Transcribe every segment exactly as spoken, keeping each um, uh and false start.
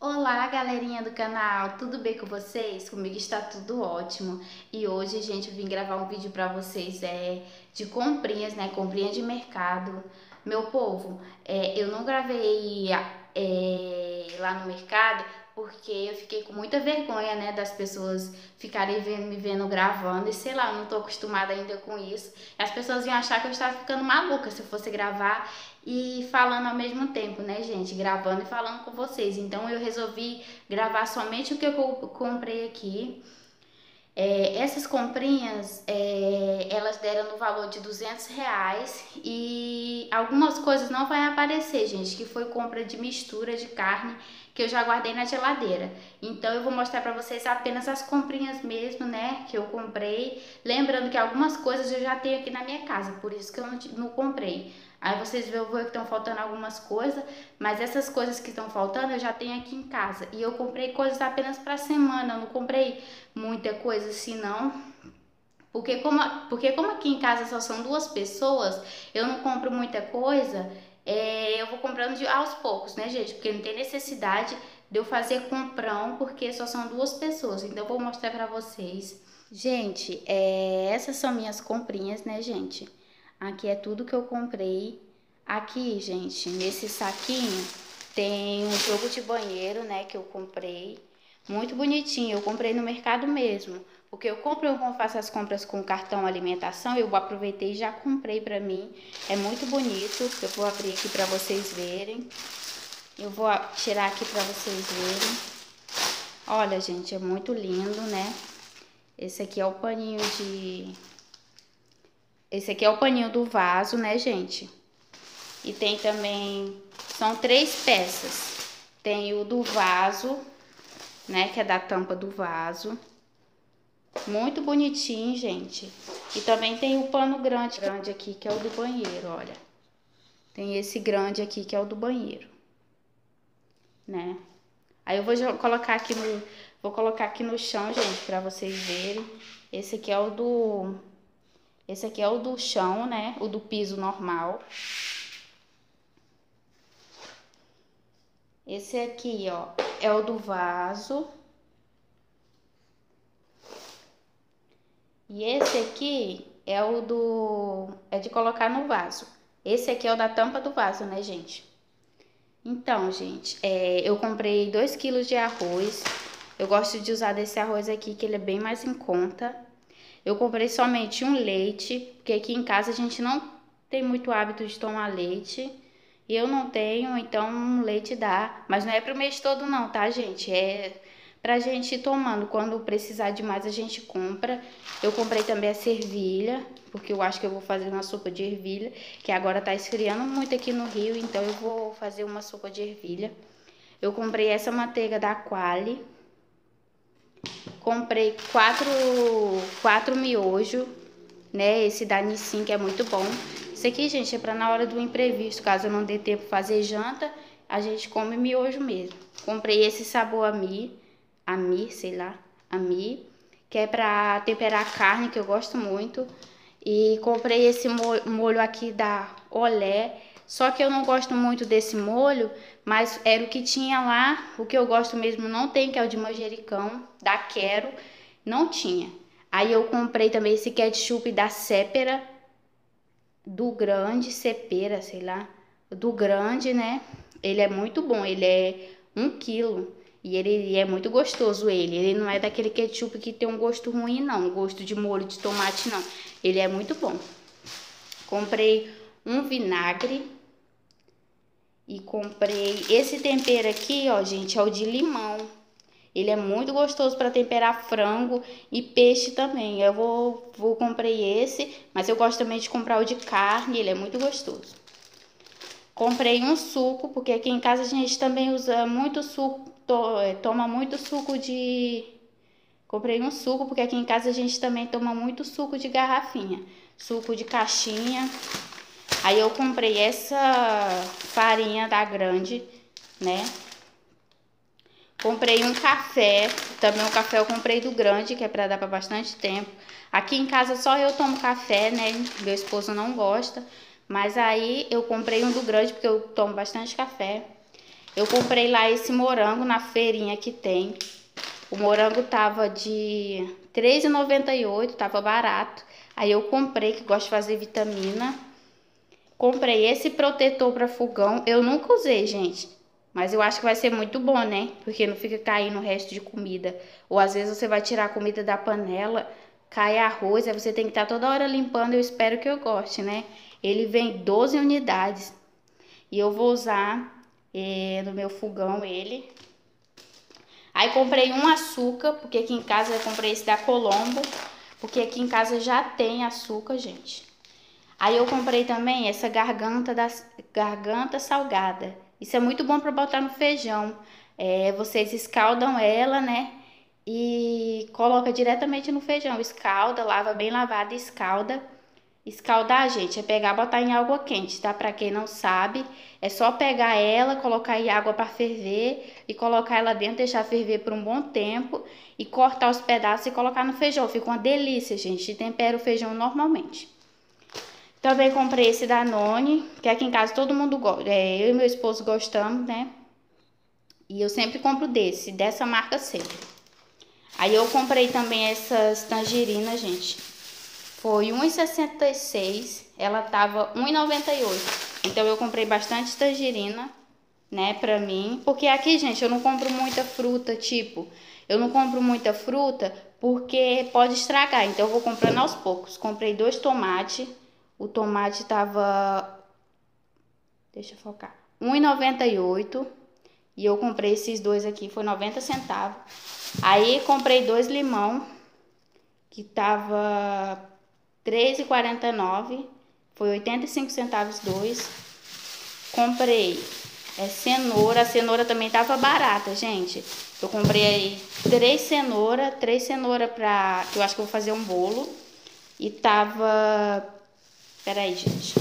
Olá, galerinha do canal, tudo bem com vocês? Comigo está tudo ótimo. E hoje, gente, eu vim gravar um vídeo pra vocês é, de comprinhas, né? Comprinha de mercado. Meu povo, é, eu não gravei é, lá no mercado porque eu fiquei com muita vergonha, né? Das pessoas ficarem vendo, me vendo gravando. E sei lá, eu não tô acostumada ainda com isso. As pessoas iam achar que eu estava ficando maluca se eu fosse gravar e falando ao mesmo tempo, né, gente? Gravando e falando com vocês. Então eu resolvi gravar somente o que eu comprei aqui. É, essas comprinhas, é, elas deram no valor de duzentos reais e algumas coisas não vai aparecer, gente, que foi compra de mistura de carne que eu já guardei na geladeira. Então eu vou mostrar pra vocês apenas as comprinhas mesmo, né, que eu comprei. Lembrando que algumas coisas eu já tenho aqui na minha casa, por isso que eu não, não comprei. Aí vocês vão ver que estão faltando algumas coisas, mas essas coisas que estão faltando eu já tenho aqui em casa. E eu comprei coisas apenas para semana, eu não comprei muita coisa assim não. Porque como, porque como aqui em casa só são duas pessoas, eu não compro muita coisa, é, eu vou comprando de, aos poucos, né, gente? Porque não tem necessidade de eu fazer comprão, porque só são duas pessoas. Então eu vou mostrar pra vocês. Gente, é, essas são minhas comprinhas, né, gente? Aqui é tudo que eu comprei. Aqui, gente, nesse saquinho tem um jogo de banheiro, né, que eu comprei. Muito bonitinho, eu comprei no mercado mesmo. Porque eu compro, eu faço as compras com cartão alimentação, eu aproveitei e já comprei pra mim. É muito bonito, eu vou abrir aqui pra vocês verem. Eu vou tirar aqui pra vocês verem. Olha, gente, é muito lindo, né? Esse aqui é o paninho de... Esse aqui é o paninho do vaso, né, gente? E tem também... São três peças. Tem o do vaso, né, que é da tampa do vaso. Muito bonitinho, gente. E também tem o pano grande, grande aqui, que é o do banheiro, olha. Tem esse grande aqui, que é o do banheiro, né? Aí eu vou colocar aqui no... Vou colocar aqui no chão, gente, pra vocês verem. Esse aqui é o do... Esse aqui é o do chão, né? O do piso normal. Esse aqui, ó, é o do vaso. E esse aqui é o do... é de colocar no vaso. Esse aqui é o da tampa do vaso, né, gente? Então, gente, é, eu comprei dois quilos de arroz. Eu gosto de usar desse arroz aqui, que ele é bem mais em conta. Eu comprei somente um leite, porque aqui em casa a gente não tem muito hábito de tomar leite. E eu não tenho, então um leite dá. Mas não é pro mês todo não, tá, gente? É pra gente ir tomando. Quando precisar de mais, a gente compra. Eu comprei também a cervilha, porque eu acho que eu vou fazer uma sopa de ervilha, que agora tá esfriando muito aqui no Rio, então eu vou fazer uma sopa de ervilha. Eu comprei essa manteiga da Qualy. Comprei quatro, quatro miojos, né? Esse da Nissin, que é muito bom. Isso aqui, gente, é pra na hora do imprevisto, caso eu não dê tempo de fazer janta, a gente come miojo mesmo. Comprei esse sabor Ami, Ami, sei lá, Ami, que é pra temperar a carne, que eu gosto muito. E comprei esse molho aqui da Olé, só que eu não gosto muito desse molho, mas era o que tinha lá. O que eu gosto mesmo não tem, que é o de manjericão, da Quero, não tinha. Aí eu comprei também esse ketchup da Cepera, do grande, Cepera, sei lá, do grande, né? Ele é muito bom, ele é um quilo. E ele é muito gostoso, ele. Ele não é daquele ketchup que tem um gosto ruim, não. Gosto de molho de tomate, não. Ele é muito bom. Comprei um vinagre. E comprei esse tempero aqui, ó, gente, é o de limão. Ele é muito gostoso para temperar frango e peixe também. Eu vou, vou comprei esse, mas eu gosto também de comprar o de carne, ele é muito gostoso. Comprei um suco, porque aqui em casa a gente também usa muito suco, to, toma muito suco de... Comprei um suco, porque aqui em casa a gente também toma muito suco de garrafinha, suco de caixinha. Aí eu comprei essa farinha da Grande, né? Comprei um café, também um café eu comprei do Grande, que é pra dar pra bastante tempo. Aqui em casa só eu tomo café, né? Meu esposo não gosta. Mas aí eu comprei um do Grande, porque eu tomo bastante café. Eu comprei lá esse morango na feirinha que tem. O morango tava de três reais e noventa e oito centavos, tava barato. Aí eu comprei, que gosto de fazer vitamina. Comprei esse protetor para fogão. Eu nunca usei, gente. Mas eu acho que vai ser muito bom, né? Porque não fica caindo o resto de comida. Ou às vezes você vai tirar a comida da panela, cai arroz, aí você tem que estar toda hora limpando. Eu espero que eu goste, né? Ele vem doze unidades. E eu vou usar é, no meu fogão ele. Aí comprei um açúcar, porque aqui em casa eu comprei esse da Colombo. Porque aqui em casa já tem açúcar, gente. Aí eu comprei também essa garganta, da, garganta salgada. Isso é muito bom para botar no feijão. É, vocês escaldam ela, né? E coloca diretamente no feijão. Escalda, lava bem lavada, escalda. Escaldar, gente, é pegar, botar em água quente, tá? Pra quem não sabe, é só pegar ela, colocar em água para ferver e colocar ela dentro, deixar ferver por um bom tempo e cortar os pedaços e colocar no feijão. Fica uma delícia, gente. Tempera o feijão normalmente. Também comprei esse Danone, que aqui em casa todo mundo gosta. É, eu e meu esposo gostamos, né? E eu sempre compro desse, dessa marca sempre. Aí eu comprei também essas tangerinas, gente. Foi um real e sessenta e seis centavos, ela tava um real e noventa e oito centavos. Então eu comprei bastante tangerina, né, pra mim. Porque aqui, gente, eu não compro muita fruta, tipo... Eu não compro muita fruta porque pode estragar, então eu vou comprando aos poucos. Comprei dois tomates. O tomate tava, deixa eu focar, um real e noventa e oito centavos. E eu comprei esses dois aqui, foi noventa centavos. Aí comprei dois limão, que tava três reais e quarenta e nove centavos. Foi oitenta e cinco centavos dois. Comprei é, cenoura. A cenoura também tava barata, gente. Eu comprei aí três cenouras. Três cenouras pra... Eu acho que eu vou fazer um bolo. E tava... Peraí, gente.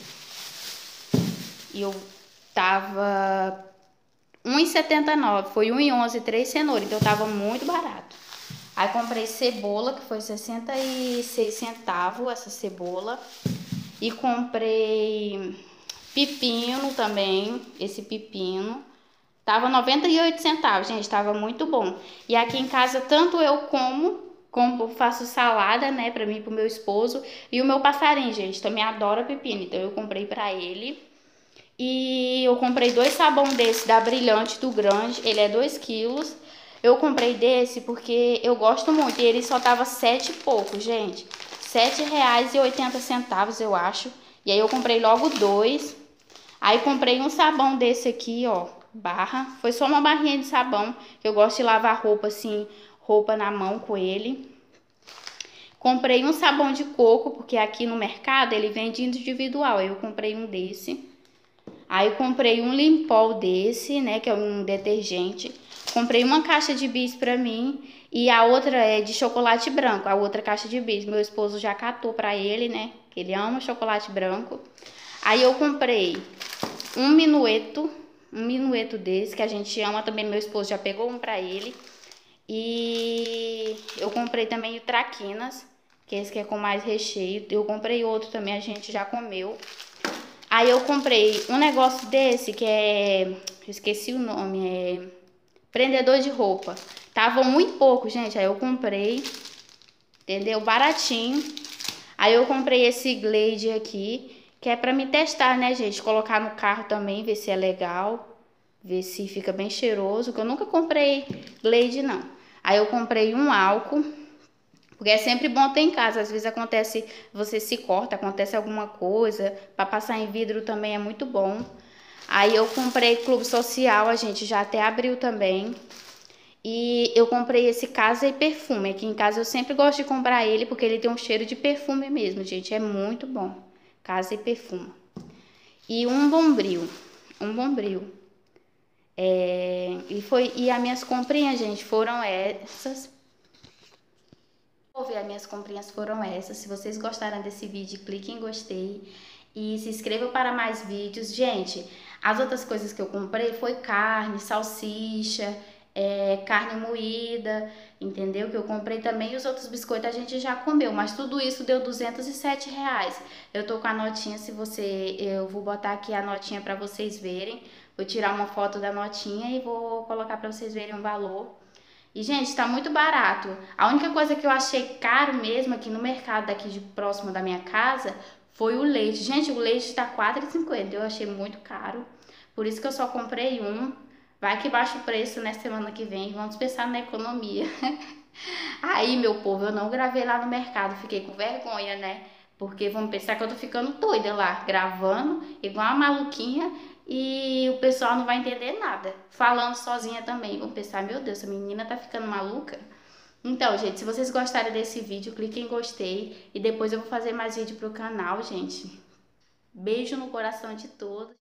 E eu tava um real e setenta e nove centavos. Foi um real e onze centavos, três cenouras. Então tava muito barato. Aí comprei cebola, que foi sessenta e seis centavos essa cebola. E comprei pepino também, esse pepino. Tava noventa e oito centavos, gente, tava muito bom. E aqui em casa, tanto eu como, como faço salada, né, pra mim e pro meu esposo. E o meu passarinho, gente, também adora pepino, então eu comprei pra ele. E eu comprei dois sabão desse, da Brilhante, do grande, ele é dois quilos. Eu comprei desse porque eu gosto muito, e ele só tava sete e pouco, gente. sete reais e oitenta centavos, eu acho. E aí eu comprei logo dois. Aí comprei um sabão desse aqui, ó, barra. Foi só uma barrinha de sabão, que eu gosto de lavar roupa assim, roupa na mão com ele. Comprei um sabão de coco, porque aqui no mercado ele vende individual. Aí eu comprei um desse. Aí eu comprei um Limpol desse, né, que é um detergente. Comprei uma caixa de bis pra mim e a outra é de chocolate branco, a outra caixa de bis. Meu esposo já catou pra ele, né, que ele ama chocolate branco. Aí eu comprei um minueto, um minueto desse, que a gente ama também, meu esposo já pegou um pra ele. E eu comprei também o Traquinas, que esse que é com mais recheio. Eu comprei outro também, a gente já comeu. Aí eu comprei um negócio desse que é... Eu esqueci o nome, é... prendedor de roupa. Tava muito pouco, gente, aí eu comprei, entendeu? Baratinho. Aí eu comprei esse Glade aqui, que é pra me testar, né, gente? Colocar no carro também, ver se é legal, ver se fica bem cheiroso, que eu nunca comprei Glade, não. Aí eu comprei um álcool, porque é sempre bom ter em casa. Às vezes acontece, você se corta, acontece alguma coisa. Para passar em vidro também é muito bom. Aí eu comprei Clube Social, a gente já até abriu também. E eu comprei esse Casa e Perfume. Aqui em casa eu sempre gosto de comprar ele, porque ele tem um cheiro de perfume mesmo, gente. É muito bom. Casa e Perfume. E um Bombril. Um Bombril. É, e, foi, e as minhas comprinhas, gente, foram essas. As minhas comprinhas foram essas. Se vocês gostaram desse vídeo, clique em gostei e se inscrevam para mais vídeos. Gente, as outras coisas que eu comprei foi carne, salsicha, é, carne moída, entendeu? Que eu comprei também. E os outros biscoitos a gente já comeu, mas tudo isso deu duzentos e sete reais. Eu tô com a notinha, se você... Eu vou botar aqui a notinha para vocês verem, Vou tirar uma foto da notinha e vou colocar pra vocês verem o valor. E, gente, tá muito barato. A única coisa que eu achei caro mesmo aqui no mercado daqui de próximo da minha casa foi o leite. Gente, o leite tá quatro reais e cinquenta centavos. Eu achei muito caro. Por isso que eu só comprei um. Vai que baixa o preço na semana que vem. Vamos pensar na economia. Aí, meu povo, eu não gravei lá no mercado. Fiquei com vergonha, né? Porque vão pensar que eu tô ficando doida lá, gravando, igual uma maluquinha. E o pessoal não vai entender nada. Falando sozinha também. Vão pensar, meu Deus, essa menina tá ficando maluca. Então, gente, se vocês gostarem desse vídeo, clique em gostei. E depois eu vou fazer mais vídeo pro canal, gente. Beijo no coração de todos.